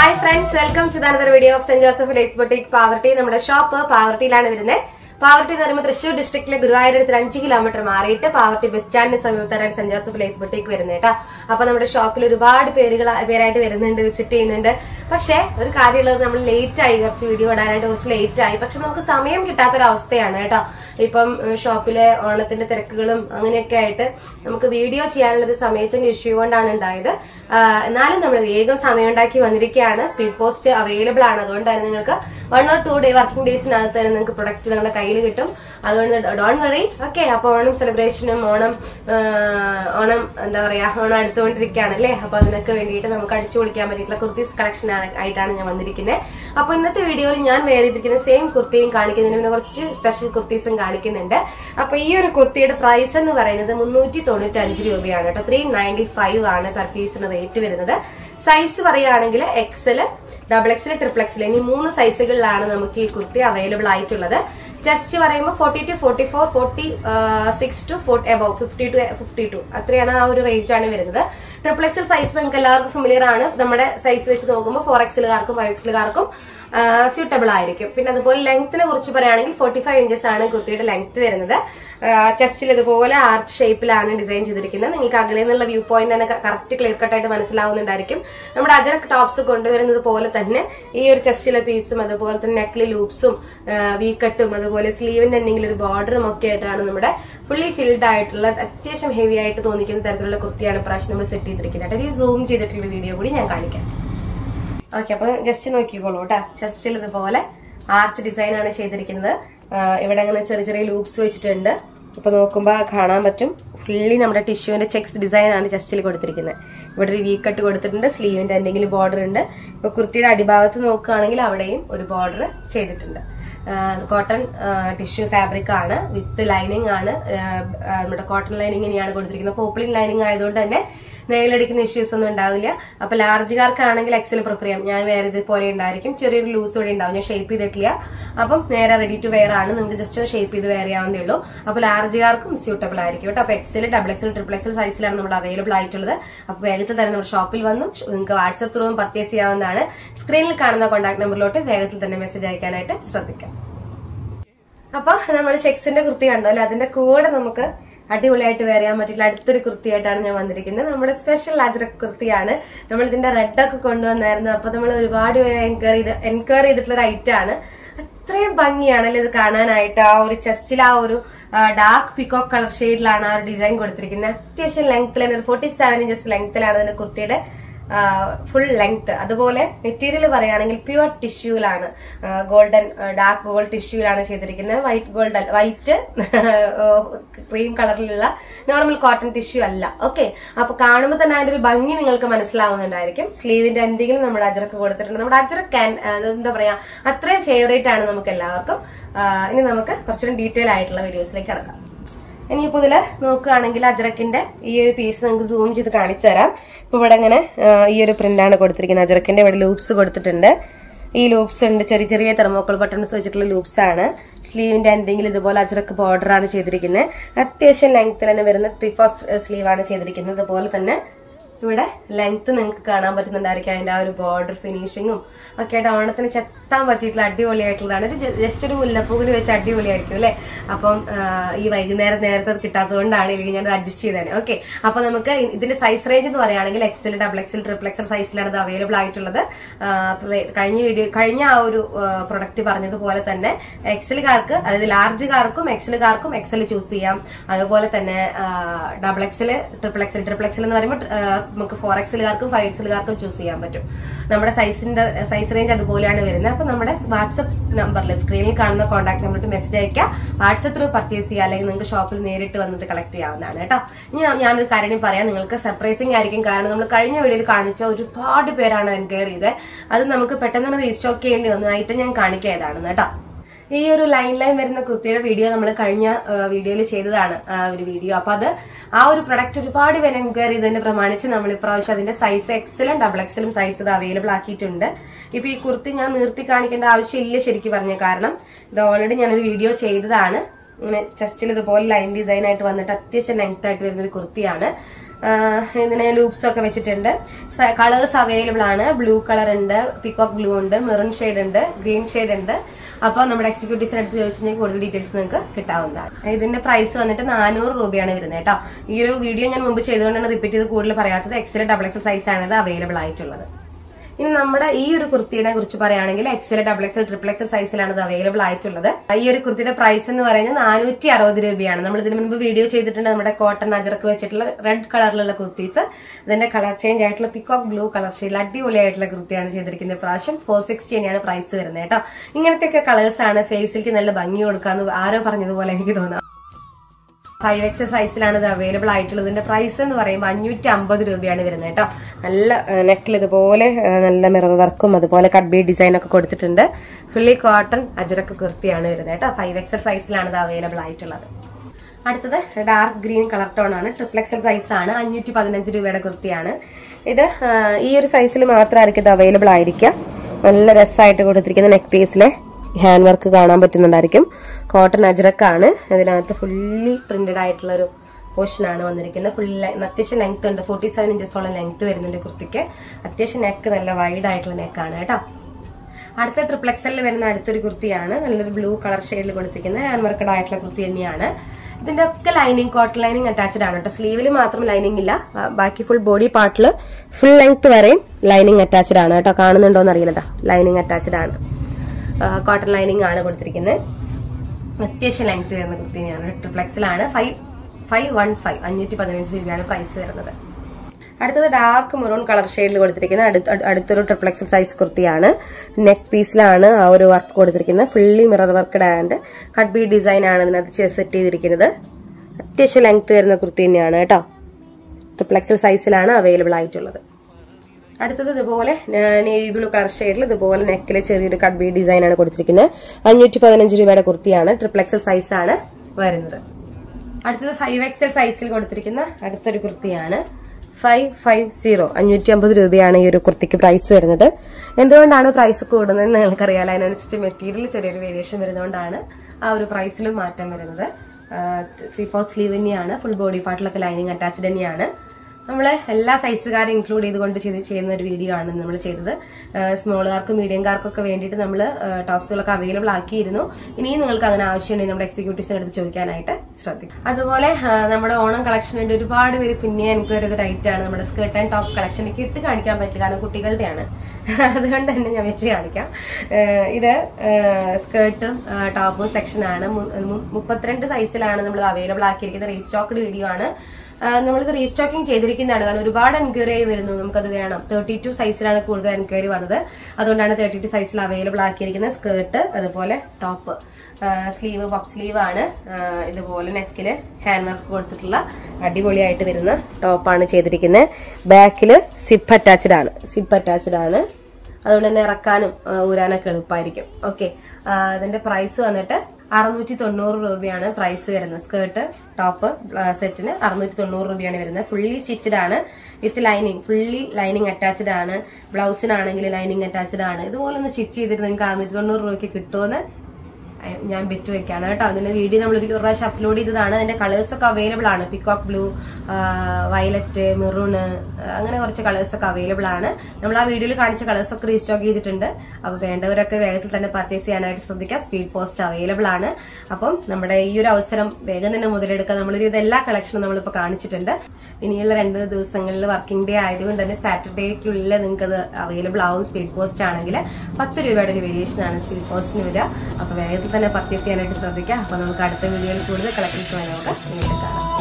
Hi friends, welcome to another video of St. Joseph Lace Boutique Poverty. നമ്മുടെ shop പാവർട്ടിയിലാണ് വരുന്നത്. പാവർട്ടി എന്ന് പറയുമ്പോൾ തൃശ്ശൂർ ഡിസ്ട്രിക്റ്റിലെ ഗുരുവായൂരടുത്ത് 5 കിലോമീറ്റർ മാറിയിട്ട് പാവർട്ടി ബസ് സ്റ്റാൻഡിന് സമീപത്തായിട്ട് സെന്റ് ജോസഫ് ലേസ് ബുട്ടീക്ക് വരുന്നത് കേട്ടോ. അപ്പൊ നമ്മുടെ ഷോപ്പിൽ ഒരുപാട് പേരായിട്ട് വരുന്നുണ്ട്, വിസിറ്റ് ചെയ്യുന്നുണ്ട്. പക്ഷെ ഒരു കാര്യമുള്ളത്, നമ്മൾ ലേറ്റ് ആയി, കുറച്ച് വീഡിയോ ഇടാനായിട്ട് കുറച്ച് ലേറ്റ് ആയി. പക്ഷെ നമുക്ക് സമയം കിട്ടാത്തൊരവസ്ഥയാണ് കേട്ടോ. ഇപ്പം ഷോപ്പിലെ ഓണത്തിന്റെ തിരക്കുകളും അങ്ങനെയൊക്കെ ആയിട്ട് നമുക്ക് വീഡിയോ ചെയ്യാനുള്ള ഒരു സമയത്തിന്റെ ഇഷ്യൂ കൊണ്ടാണ് ഉണ്ടായത്. എന്നാലും നമ്മൾ വേഗം സമയം ഉണ്ടാക്കി വന്നിരിക്കുകയാണ്. സ്പീഡ് പോസ്റ്റ് അവൈലബിൾ ആണ്. അതുകൊണ്ട് തന്നെ നിങ്ങൾക്ക് 1 or 2 വർക്കിംഗ് ഡേയ്സിനകത്ത് തന്നെ നിങ്ങൾക്ക് പ്രൊഡക്റ്റ് നിങ്ങളുടെ കയ്യിൽ കിട്ടും. അതുകൊണ്ട് ഡോണ്ട് വറി. ഓക്കെ, അപ്പൊ ഓണം സെലിബ്രേഷനും ഓണം എന്താ പറയാ, ഓണം അടുത്തുകൊണ്ടിരിക്കുകയാണ് അല്ലേ. അപ്പൊ അതിനൊക്കെ വേണ്ടിയിട്ട് നമുക്ക് അടിച്ചു പൊളിക്കാൻ പറ്റിയിട്ടുള്ള കുർത്തീസ് കളക്ഷൻ ആയിട്ടാണ് ഞാൻ വന്നിരിക്കുന്നത്. അപ്പൊ ഇന്നത്തെ വീഡിയോയിൽ ഞാൻ വേറെ ചെയ്തിരിക്കുന്ന സെയിം കുർത്തിയും കാണിക്കുന്നതിന് പിന്നെ കുറച്ച് സ്പെഷ്യൽ കുർത്തീസും കാണിക്കുന്നുണ്ട്. അപ്പൊ ഈ ഒരു കുർത്തിയുടെ പ്രൈസ് എന്ന് പറയുന്നത് 395 രൂപയാണ് കേട്ടോ. 395 ആണ് പെർ പീസിന് റേറ്റ് വരുന്നത്. സൈസ് പറയുകയാണെങ്കിൽ എക്സൽ, XXL, XXL എന്നീ 3 സൈസുകളിലാണ് നമുക്ക് ഈ കുർത്തി അവൈലബിൾ ആയിട്ടുള്ളത്. ചെസ്റ്റ് പറയുമ്പോൾ 40 to 44, 46 to 50 to 52 അത്രയാണ് ആ ഒരു റേഞ്ച് ആണ് വരുന്നത്. XXL സൈസ് നിങ്ങൾക്ക് എല്ലാവർക്കും ഫെമിലിയർ ആണ്. നമ്മുടെ സൈസ് വെച്ച് നോക്കുമ്പോൾ 4XLകാർക്കും 5XLകാർക്കും സ്യൂട്ടബിൾ ആയിരിക്കും. പിന്നെ അതുപോലെ ലെങ്ത്തിനെ കുറിച്ച് പറയുകയാണെങ്കിൽ 45 ഇഞ്ചസ് ആണ് കുർത്തിയുടെ ലെങ്ത് വരുന്നത്. ചെസ്റ്റിൽ ഇതുപോലെ ആർച്ച് ഷേപ്പിലാണ് ഡിസൈൻ ചെയ്തിരിക്കുന്നത്. നിങ്ങൾക്ക് അകലെ നിന്നുള്ള വ്യൂ പോയിന്റ് തന്നെ കറക്റ്റ് ക്ലിയർ കട്ട് ആയിട്ട് മനസ്സിലാവുന്നുണ്ടായിരിക്കും. നമ്മുടെ അജറക് ടോപ്സ് കൊണ്ടുവരുന്നത് പോലെ തന്നെ ഈ ഒരു ചെസ്റ്റിലെ പീസും അതുപോലെ തന്നെ നെക്കിലെ ലൂപ്സും വി കട്ടും അതുപോലെ സ്ലീവിന്റെ എന്തെങ്കിലും ഒരു ബോർഡറും ഒക്കെ ആയിട്ടാണ് നമ്മുടെ ഫുള്ളി ഫിൽഡ് ആയിട്ടുള്ള അത്യാവശ്യം ഹെവി ആയിട്ട് തോന്നിക്കുന്ന തരത്തിലുള്ള കുർത്തിയാണ് പ്രാവശ്യം നമ്മൾ സെറ്റ് ചെയ്തിരിക്കുന്നത്. ഈ സൂം ചെയ്തിട്ടുള്ള വീഡിയോ കൂടി ഞാൻ കാണിക്കാം. ഓക്കെ, അപ്പൊ ജസ്റ്റ് നോക്കിക്കോളൂ കേട്ടോ. ചെസ്റ്റിൽ ഇതുപോലെ ആർച്ച് ഡിസൈൻ ആണ് ചെയ്തിരിക്കുന്നത്. ഇവിടെ അങ്ങനെ ചെറിയ ചെറിയ ലൂപ്സ് വെച്ചിട്ടുണ്ട്. ഇപ്പൊ നോക്കുമ്പോൾ കാണാൻ പറ്റും ഫുള്ളി നമ്മുടെ ടിഷ്യൂവിന്റെ ചെക്സ് ഡിസൈൻ ആണ് ചെസ്റ്റിൽ കൊടുത്തിരിക്കുന്നത്. ഇവിടെ ഒരു വി കട്ട് കൊടുത്തിട്ടുണ്ട്. സ്ലീവിന്റെ എന്തെങ്കിലും ബോർഡർ ഉണ്ട്. ഇപ്പൊ കുർത്തിയുടെ അടിഭാഗത്ത് നോക്കുകയാണെങ്കിൽ അവിടെയും ഒരു ബോർഡർ ചെയ്തിട്ടുണ്ട്. കോട്ടൺ ടിഷ്യൂ ഫാബ്രിക് ആണ്, വിത്ത് ലൈനിങ് ആണ്. നമ്മുടെ കോട്ടൺ ലൈനിങ് ഇനിയാണ് കൊടുത്തിരിക്കുന്നത്. പോപ്ലിൻ ലൈനിങ് ആയതുകൊണ്ട് തന്നെ നെയിലടിക്കുന്ന ഇഷ്യൂസ് ഒന്നും ഉണ്ടാവില്ല. അപ്പൊ ലാർജുകാർക്കാണെങ്കിൽ എക്സൽ പ്രിഫർ ചെയ്യാം. ഞാൻ വേറെ ഇതുപോലെ ഉണ്ടായിരിക്കും, ചെറിയൊരു ലൂസ് കൂടെ ഉണ്ടാവും. ഞാൻ ഷേപ്പ് ചെയ്തിട്ടില്ല. അപ്പം നേരെ റെഡി ടു വെയർ ആണ്. നിങ്ങൾക്ക് ജസ്റ്റ് ഒന്ന് ഷേപ്പ് ചെയ്ത് വെയർ ചെയ്യാവുന്നേ ഉള്ളൂ. അപ്പൊ ലാർജുകാർക്കും സ്യൂട്ടബിൾ ആയിരിക്കും കേട്ടോ. അപ്പൊ XL, XXL, XXL സൈസിലാണ് നമ്മുടെ അവൈലബിൾ ആയിട്ടുള്ളത്. അപ്പൊ വേഗത്തിൽ തന്നെ നമ്മുടെ ഷോപ്പിൽ വന്നും നിങ്ങൾക്ക് വാട്സ്ആപ്പ് ത്രൂവും പർച്ചേസ് ചെയ്യാവുന്നതാണ്. സ്ക്രീനിൽ കാണുന്ന കോൺടാക്ട് നമ്പറിലോട്ട് വേഗത്തിൽ തന്നെ മെസ്സേജ് അയക്കാനായിട്ട് ശ്രദ്ധിക്കാം. അപ്പൊ നമ്മൾ ചെക്സിന്റെ കുർത്തി കണ്ടല്ലോ, അതിന്റെ കൂടെ നമുക്ക് അടിപൊളിയായിട്ട് വെയർ ചെയ്യാൻ പറ്റില്ല അടുത്തൊരു കുർത്തിയായിട്ടാണ് ഞാൻ വന്നിരിക്കുന്നത്. നമ്മുടെ സ്പെഷ്യൽ അജ്രക് കുർത്തിയാണ്. നമ്മൾ ഇതിന്റെ റെഡ് ഒക്കെ കൊണ്ടുവന്നായിരുന്നു. അപ്പൊ നമ്മൾ ഒരുപാട് പേര് എൻക്വയറി ചെയ്തിട്ടുള്ള ഒരു ഐറ്റം ആണ്. അത്രയും ഭംഗിയാണല്ലോ ഇത് കാണാനായിട്ട്. ആ ഒരു ചെസ്റ്റിൽ ആ ഒരു ഡാർക്ക് പിക്കോക്ക് കളർ ഷെയ്ഡിലാണ് ആ ഒരു ഡിസൈൻ കൊടുത്തിരിക്കുന്നത്. അത്യാവശ്യം ലെങ്ത്തിലാണ്, ഒരു 47 ഇഞ്ചസ് ലെങ്ത്തിലാണ് അതിന്റെ കുർത്തിയുടെ ഫുൾ ലെങ്ത്. അതുപോലെ മെറ്റീരിയൽ പറയുകയാണെങ്കിൽ പ്യുവർ ടിഷ്യൂലാണ്, ഗോൾഡൻ ഡാർക്ക് ഗോൾഡ് ടിഷ്യൂലാണ് ചെയ്തിരിക്കുന്നത്. വൈറ്റ് ക്രീം കളറിലുള്ള നോർമൽ കോട്ടൺ ടിഷ്യൂ അല്ല. ഓക്കെ, അപ്പൊ കാണുമ്പോൾ തന്നെ അതിന്റെ ഒരു ഭംഗി നിങ്ങൾക്ക് മനസ്സിലാവുന്നുണ്ടായിരിക്കും. സ്ലീവിന്റെ എന്തെങ്കിലും നമ്മുടെ അജറക്ക് കൊടുത്തിട്ടുണ്ട്. നമ്മുടെ അജറക്ക് എന്താ പറയാ, അത്രയും ഫേവറേറ്റ് ആണ് നമുക്ക് എല്ലാവർക്കും. ഇനി നമുക്ക് കുറച്ചുകൂടി ഡീറ്റെയിൽ ആയിട്ടുള്ള വീഡിയോസിലേക്ക് കടക്കാം. ഇനിയിപ്പോ ഇതില് നോക്കുകയാണെങ്കിൽ അജറക്കിന്റെ ഈ ഒരു പീസ് നിങ്ങൾക്ക് സൂം ചെയ്ത് കാണിച്ചു തരാം. ഇപ്പൊ ഇവിടെ ഇങ്ങനെ ഈ ഒരു പ്രിന്റാണ് കൊടുത്തിരിക്കുന്നത്. അജറക്കിന്റെ ഇവിടെ ലൂപ്സ് കൊടുത്തിട്ടുണ്ട്. ഈ ലൂപ്സ് ഉണ്ട്, ചെറിയ ചെറിയ തെർമോക്കോൾ ബട്ടൺസ് വെച്ചിട്ടുള്ള ലൂപ്സ് ആണ്. സ്ലീവിന്റെ എന്തെങ്കിലും ഇതുപോലെ അജറക്ക് ബോർഡർ ആണ് ചെയ്തിരിക്കുന്നത്. അത്യാവശ്യം ലെങ്ത്തിൽ തന്നെ വരുന്ന 3/4 സ്ലീവ് ആണ് ചെയ്തിരിക്കുന്നത്. അതുപോലെ തന്നെ ഇവിടെ ലെങ്ത് നിങ്ങൾക്ക് കാണാൻ പറ്റുന്നുണ്ടായിരിക്കും. അതിന്റെ ആ ഒരു ബോർഡർ ഫിനിഷിങ്ങും ഒക്കെ ആയിട്ട് ഓണത്തിന് ചെത്താൻ പറ്റിയിട്ടുള്ള അടിപൊളിയായിട്ടുള്ളതാണ്. ഒരു ജസ്റ്റ് ഒരു മുല്ലപ്പൂ കൂടി വെച്ച് അടിപൊളിയായിരിക്കും അല്ലെ. അപ്പം ഈ നേരത്തെ അത് കിട്ടാത്തതുകൊണ്ടാണ് ഇല്ലെങ്കിൽ ഞാൻ അഡ്ജസ്റ്റ് ചെയ്തേനെ. ഓക്കെ, അപ്പൊ നമുക്ക് ഇതിന്റെ സൈസ് റേഞ്ച് എന്ന് പറയുകയാണെങ്കിൽ XL, XXL, XXL സൈസിലാണ് ഇത് അവൈലബിൾ ആയിട്ടുള്ളത്. കഴിഞ്ഞ ആ ഒരു പ്രൊഡക്റ്റ് പറഞ്ഞതുപോലെ തന്നെ XLകാർക്ക്, അതായത് ലാർജുകാർക്കും XLകാർക്കും XL ചൂസ് ചെയ്യാം. അതുപോലെ തന്നെ XXL, XXL എന്ന് പറയുമ്പോൾ നമുക്ക് 4XLകാർക്കും 5XLകാർക്കും ചൂസ് ചെയ്യാൻ പറ്റും. നമ്മുടെ സൈസ് റേഞ്ച് അതുപോലെയാണ് വരുന്നത്. അപ്പൊ നമ്മുടെ വാട്സ്ആപ്പ് നമ്പറിൽ സ്ക്രീനിൽ കാണുന്ന കോൺടാക്ട് നമ്പറിൽ മെസ്സേജ് അയക്കാം. വാട്സ്ആപ്പ് ത്രൂ പർച്ചേസ് ചെയ്യുക, അല്ലെങ്കിൽ നിങ്ങൾക്ക് ഷോപ്പിൽ നേരിട്ട് വന്നിട്ട് കളക്ട് ചെയ്യാവുന്നതാണ് കേട്ടോ. ഇനി ഞാനൊരു കാര്യം പറയാം, നിങ്ങൾക്ക് സർപ്രൈസിംഗ് ആയിരിക്കും. കാരണം നമ്മൾ കഴിഞ്ഞ വീഡിയോയിൽ കാണിച്ച ഒരുപാട് പേരാണ് എൻക്വയറി ചെയ്തത്. അത് നമുക്ക് പെട്ടെന്ന് തന്നെ റീസ്റ്റോക്ക് ചെയ്യേണ്ടി വന്നു. ഐറ്റം ഞാൻ കാണിക്കേതാണ് കേട്ടോ. ഈ ഒരു ലൈൻ വരുന്ന കുർത്തിയുടെ വീഡിയോ നമ്മൾ കഴിഞ്ഞ വീഡിയോയിൽ ചെയ്തതാണ് ഒരു വീഡിയോ. അപ്പൊ അത് ആ ഒരു പ്രൊഡക്റ്റ് ഒരുപാട് പേര് എൻക്വയറി ചെയ്തതിനെ പ്രമാണിച്ച് നമ്മൾ ഇപ്രാവശ്യം അതിന്റെ സൈസ് XLും XXLും സൈസ് ഇത് അവൈലബിൾ ആക്കിയിട്ടുണ്ട്. ഇപ്പൊ ഈ കുർത്തി ഞാൻ നിർത്തി കാണിക്കേണ്ട ആവശ്യമില്ല ശരിക്കും പറഞ്ഞ, കാരണം ഇത് ഓൾറെഡി ഞാനൊരു വീഡിയോ ചെയ്തതാണ്. ഇങ്ങനെ ചെസ്റ്റിൽ ഇതുപോലെ ലൈൻ ഡിസൈൻ ആയിട്ട് വന്നിട്ട് അത്യാവശ്യം ലെങ്ത് ആയിട്ട് വരുന്ന ഒരു കുർത്തിയാണ്. ഇതിന് ലൂപ്സ് ഒക്കെ വെച്ചിട്ടുണ്ട്. കളേഴ്സ് അവൈലബിൾ ആണ്. ബ്ലൂ കളർ ഉണ്ട്, പീകോക്ക് ബ്ലൂ ഉണ്ട്, മെറൂൺ ഷെയ്ഡ് ഉണ്ട്, ഗ്രീൻ ഷെയ്ഡ് ഉണ്ട്. അപ്പൊ നമ്മുടെ എക്സിക്യൂട്ടീവ്സിന് അടുത്ത് ചോദിച്ചാൽ കൂടുതൽ ഡീറ്റെയിൽസ് നിങ്ങൾക്ക് കിട്ടാവുന്നതാണ്. ഇതിന്റെ പ്രൈസ് വന്നിട്ട് 400 രൂപയാണ് വരുന്നത് കേട്ടോ. ഈ ഒരു വീഡിയോ ഞാൻ മുമ്പ് ചെയ്തുകൊണ്ടാണ് റിപ്പീറ്റ് ചെയ്ത് കൂടുതൽ പറയാത്തത്. XL XXL സൈസ് ആണ് ഇത് അവൈലബിൾ ആയിട്ടുള്ളത്. ഇനി നമ്മുടെ ഈ ഒരു കുർത്തിയെ കുറിച്ച് പറയുകയാണെങ്കിൽ XL XXL XXL സൈസിലാണ് ഇത് അവൈലബിൾ ആയിട്ടുള്ളത്. ഈ ഒരു കുർത്തിയുടെ പ്രൈസ് എന്ന് പറയുന്നത് 460 രൂപയാണ്. നമ്മൾ ഇതിന് മുൻപ് വീഡിയോ ചെയ്തിട്ടുണ്ട് നമ്മുടെ കോട്ടൺ അജറക്ക് വെച്ചിട്ടുള്ള റെഡ് കളറിലുള്ള കുർത്തീസ്. ഇതിന്റെ കളർ ചേഞ്ച് ആയിട്ടുള്ള പീകോക്ക് ബ്ലൂ കളർ ഷെയ്ഡിൽ അടിപൊളിയായിട്ടുള്ള കുർത്തിയാണ് ചെയ്തിരിക്കുന്നത്. പ്രാവശ്യം 460 തന്നെയാണ് പ്രൈസ് വരുന്നത് കേട്ടോ. ഇങ്ങനത്തെയൊക്കെ കളേഴ്സ് ആണ് ഫേസിലേക്ക് നല്ല ഭംഗി കൊടുക്കാന്ന് ആരോ പറഞ്ഞതുപോലെ എനിക്ക് തോന്നാം. 5XL സൈസിലാണ് ഇത് അവൈലബിൾ ആയിട്ടുള്ളത്. ഇതിന്റെ പ്രൈസ് എന്ന് പറയുമ്പോൾ 550 രൂപയാണ് വരുന്നത് കേട്ടോ. നല്ല നെക്കിൽ ഇതുപോലെ നല്ല മിറർ വർക്കും അതുപോലെ കട്ട് ബീഡ് ഡിസൈൻ ഒക്കെ കൊടുത്തിട്ടുണ്ട്. ഫുള്ളി കോട്ടൺ അജറക്ക് കുർത്തിയാണ് വരുന്നത് കേട്ടോ. 5XL സൈസിലാണ് ഇത് അവൈലബിൾ ആയിട്ടുള്ളത്. അടുത്തത് ഡാർക്ക് ഗ്രീൻ കളർ ടോൺ ആണ്. XXL സൈസ് ആണ്. 515 രൂപയുടെ കുർത്തിയാണ് ഇത്. ഈ ഒരു സൈസിൽ മാത്രമായിരിക്കും ഇത് അവൈലബിൾ ആയിരിക്കുക. നല്ല രസമായിട്ട് കൊടുത്തിരിക്കുന്ന നെക്ക് പീസിലെ ഹാൻഡ് വർക്ക് കാണാൻ പറ്റുന്നുണ്ടായിരിക്കും. കോട്ടൺ അജ്രക്കാണ്. ഇതിനകത്ത് ഫുള്ളി പ്രിന്റഡ് ആയിട്ടുള്ള ഒരു പോർഷനാണ് വന്നിരിക്കുന്നത്. ഫുള്ളി അത്യാവശ്യം ലെങ്ത് ഉണ്ട്. 47 ഇഞ്ചസോളം ലെങ്ത് വരുന്നുണ്ട് കുർത്തിക്ക്. അത്യാവശ്യം നെക്ക് നല്ല വൈഡ് ആയിട്ടുള്ള നെക്കാണ് കേട്ടോ. അടുത്ത XXL വരുന്ന അടുത്തൊരു കുർത്തിയാണ്. നല്ലൊരു ബ്ലൂ കളർ ഷെയ്ഡിൽ കൊടുത്തിരിക്കുന്ന ഹാൻഡ് വർക്കഡ് ആയിട്ടുള്ള കുർത്തി തന്നെയാണ്. ഇതിന്റെ ഒക്കെ ലൈനിങ് കോട്ടൺ ലൈനിങ് അറ്റാച്ച്ഡ് ആണ് കേട്ടോ. സ്ലീവിൽ മാത്രം ലൈനിങ് ഇല്ല, ബാക്കി ഫുൾ ബോഡി പാർട്ടിൽ ഫുൾ ലെങ്ത് വരെയും ലൈനിങ് അറ്റാച്ച്ഡ് ആണ് കേട്ടോ. കാണുന്നുണ്ടോന്ന് അറിയില്ലതാ, ലൈനിങ് അറ്റാച്ച്ഡ് ആണ്. കോട്ടൺ ലൈനിങ് ആണ് കൊടുത്തിരിക്കുന്നത്. അത്യാവശ്യം ലെങ്ത് വരുന്ന കുർത്തി തന്നെയാണ്. XXL ആണ്. 515 രൂപയാണ് പ്രൈസ് വരുന്നത്. അടുത്തത് ഡാർക്ക് മെറൂൺ കളർ ഷെയ്ഡിൽ കൊടുത്തിരിക്കുന്ന അടുത്തൊരു XXL സൈസ് കുർത്തിയാണ്. നെക്ക് പീസിലാണ് ആ ഒരു വർക്ക് കൊടുത്തിരിക്കുന്നത്. Fully mirror worked and cut bead design ആണ് ഇതിനകത്ത് സെറ്റ് ചെയ്തിരിക്കുന്നത്. അത്യാവശ്യം ലെങ്ത് വരുന്ന കുർത്തി തന്നെയാണ് കേട്ടോ. XXL സൈസിലാണ് അവൈലബിൾ ആയിട്ടുള്ളത്. അടുത്തത് ഇതുപോലെ നേവി ബ്ലൂ കളർ ഷെയ്ഡിൽ ഇതുപോലെ നെക്കിലെ ചെറിയൊരു കട്ട് ബീഡ് ഡിസൈൻ ആണ് കൊടുത്തിരിക്കുന്നത്. 515 രൂപയുടെ കുർത്തിയാണ്. XXL സൈസ് ആണ് വരുന്നത്. അടുത്തത് 5XL സൈസിൽ കൊടുത്തിരിക്കുന്ന അടുത്തൊരു കുർത്തിയാണ്. 550 രൂപയാണ് ഈ ഒരു കുർത്തിക്ക് പ്രൈസ് വരുന്നത്. എന്തുകൊണ്ടാണ് പ്രൈസ് കൂടുന്നത് നിങ്ങൾക്കറിയാലോ. അതിനനുസരിച്ച് മെറ്റീരിയൽ ചെറിയൊരു വേരിയേഷൻ വരുന്നതുകൊണ്ടാണ് ആ ഒരു പ്രൈസിലും മാറ്റം വരുന്നത്. 3/4 സ്ലീവ് തന്നെയാണ്. ഫുൾ ബോഡി പാർട്ടിലൊക്കെ ലൈനിങ് അറ്റാച്ച്ഡ് തന്നെയാണ്. നമ്മള് എല്ലാ സൈസുകാരും ഇൻക്ലൂഡ് ചെയ്തുകൊണ്ട് ചെയ്യുന്ന ഒരു വീഡിയോ ആണ് നമ്മൾ ചെയ്തത്. സ്മോളുകാർക്കും മീഡിയംകാർക്കും ഒക്കെ വേണ്ടിയിട്ട് നമ്മൾ ടോപ്സുകളൊക്കെ അവൈലബിൾ ആക്കിയിരുന്നു. ഇനിയും നിങ്ങൾക്ക് അങ്ങനെ ആവശ്യമുണ്ടെങ്കിൽ നമ്മുടെ എക്സിക്യൂട്ടീവ്സിന്റെ അടുത്ത് ചോദിക്കാനായിട്ട് ശ്രദ്ധിക്കും. അതുപോലെ നമ്മുടെ ഓണം കളക്ഷൻ വേണ്ടി ഒരുപാട് പേര് പിന്നെ എൻക്വയറി ചെയ്ത റൈറ്റ് ആണ് നമ്മുടെ സ്കേർട്ട് ആൻഡ് ടോപ്പ് കളക്ഷൻ. എനിക്ക് ഇട്ട് കാണിക്കാൻ പറ്റില്ല, കാരണം കുട്ടികളുടെയാണ്. അതുകൊണ്ട് തന്നെ ഞാൻ വെച്ച് കാണിക്കാം. ഇത് സ്കേർട്ടും ടോപ്പും സെക്ഷനാണ്. 32 സൈസിലാണ് നമ്മൾ അവൈലബിൾ ആക്കിയിരിക്കുന്നത്. റീസ്റ്റോക്ക്ഡ് വീഡിയോ ആണ്. നമ്മളിത് റീസ്റ്റോക്കിംഗ് ചെയ്തിരിക്കുന്നതാണ്. കാരണം ഒരുപാട് എൻക്വയറി വരുന്നു, നമുക്കത് വേണം. 32 സൈസിലാണ് കൂടുതൽ എൻക്വയറി വന്നത്. അതുകൊണ്ടാണ് 32 സൈസിൽ അവൈലബിൾ ആക്കിയിരിക്കുന്നത്. സ്കേർട്ട് അതുപോലെ ടോപ്പ്. സ്ലീവ് പഫ് സ്ലീവ് ആണ്. ഇതുപോലെ നെക്കില് ഹാൻഡ് വർക്ക് കൊടുത്തിട്ടുള്ള അടിപൊളിയായിട്ട് വരുന്ന ടോപ്പാണ് ചെയ്തിരിക്കുന്നത്. ബാക്കില് സിപ്പ് അറ്റാച്ച്ഡ് ആണ്. അതുകൊണ്ട് തന്നെ ഇറക്കാനും ഊരാനൊക്കെ എളുപ്പമായിരിക്കും. ഓക്കെ, അതിന്റെ പ്രൈസ് വന്നിട്ട് 690 രൂപയാണ് പ്രൈസ് വരുന്നത്. സ്കേർട്ട് ടോപ്പ് സെറ്റിന് 690 രൂപയാണ് വരുന്നത്. ഫുള്ളി സ്റ്റിച്ചഡ് ആണ് with lining. Fully lining attached ആണ്. ബ്ലൗസിനാണെങ്കിൽ ലൈനിങ് അറ്റാച്ച്ഡ് ആണ്. ഇതുപോലെ ഒന്ന് സ്റ്റിച്ച് ചെയ്തിട്ട് നിങ്ങൾക്ക് 690 രൂപയ്ക്ക് കിട്ടുമെന്ന് ഞാൻ ബെറ്റ് വെക്കാണ് കേട്ടോ. അതിന്റെ വീഡിയോ നമ്മൾ ഒരു പ്രാവശ്യം അപ്ലോഡ് ചെയ്തതാണ്. അതിന്റെ കളേഴ്സ് ഒക്കെ അവൈലബിൾ ആണ്. പീകോക്ക് ബ്ലൂ, വയലറ്റ്, മെറൂണ്, അങ്ങനെ കുറച്ച് കളേഴ്സ് ഒക്കെ അവൈലബിൾ ആണ്. നമ്മൾ ആ വീഡിയോയിൽ കാണിച്ച കളേഴ്സ് ഒക്കെ റീസ്റ്റോക്ക് ചെയ്തിട്ടുണ്ട്. അപ്പൊ വേണ്ടവരൊക്കെ വേഗത്തിൽ തന്നെ പർച്ചേസ് ചെയ്യാനായിട്ട് ശ്രദ്ധിക്കുക. സ്പീഡ് പോസ്റ്റ് അവൈലബിൾ ആണ്. അപ്പം നമ്മുടെ ഈ ഒരു അവസരം വേഗം തന്നെ മുതലെടുക്കുക. നമ്മളൊരു എല്ലാ കളക്ഷനും നമ്മളിപ്പോ കാണിച്ചിട്ടുണ്ട്. ഇനിയുള്ള 2 ദിവസങ്ങളിൽ വർക്കിംഗ് ഡേ ആയതുകൊണ്ട് തന്നെ സാറ്റർഡേക്കുള്ളിൽ നിങ്ങൾക്ക് അത് അവൈലബിൾ ആവും. സ്പീഡ് പോസ്റ്റ് ആണെങ്കിൽ 10 രൂപയുടെ ഒരു വേരിയേഷൻ ആണ് സ്പീഡ് പോസ്റ്റിന് വരിക. അപ്പൊ വേഗത്തിൽ തന്നെ പർച്ചേസ് ചെയ്യാനായിട്ട് ശ്രദ്ധിക്കുക. അപ്പൊ നമുക്ക് അടുത്ത വീഡിയോയിൽ കൂടുതൽ കളക്ഷൻസ് നമുക്ക് കാണാം.